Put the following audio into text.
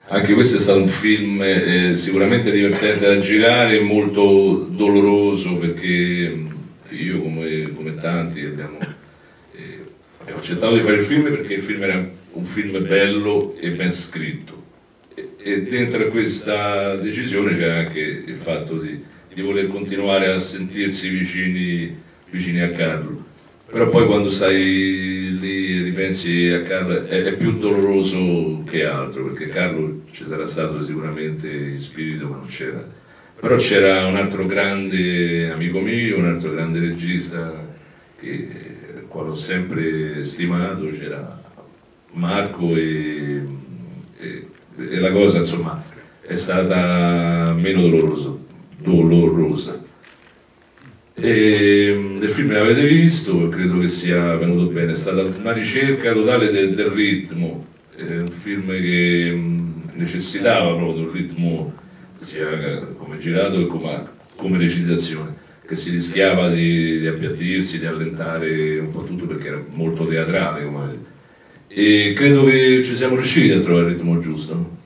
Anche questo è stato un film sicuramente divertente da girare, molto doloroso, perché io come tanti abbiamo accettato di fare il film perché il film era un film bello e ben scritto, e dentro a questa decisione c'era anche il fatto di voler continuare a sentirsi vicini a Carlo. Però poi quando stai lì e ripensi a Carlo è più doloroso che altro, perché Carlo ci sarà stato sicuramente in spirito, ma non c'era. Però c'era un altro grande amico mio, un altro grande regista il quale ho sempre stimato, c'era Marco, e la cosa insomma è stata meno dolorosa. Il film l'avete visto, credo che sia venuto bene, è stata una ricerca totale del ritmo, un film che necessitava proprio del ritmo, sia come girato che come recitazione, che si rischiava di appiattirsi, di allentare un po' tutto perché era molto teatrale, e credo che ci siamo riusciti a trovare il ritmo giusto, no?